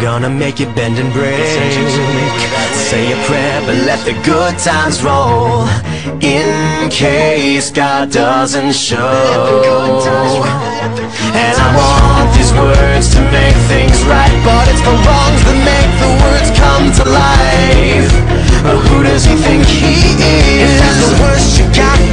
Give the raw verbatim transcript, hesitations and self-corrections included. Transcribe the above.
gonna make you bend and break. Say a prayer, but let the good times roll, in case God doesn't show. And I want these words to make things right, but it's the wrongs that make the words come to life. Who does he think he is? Is that the worst you got?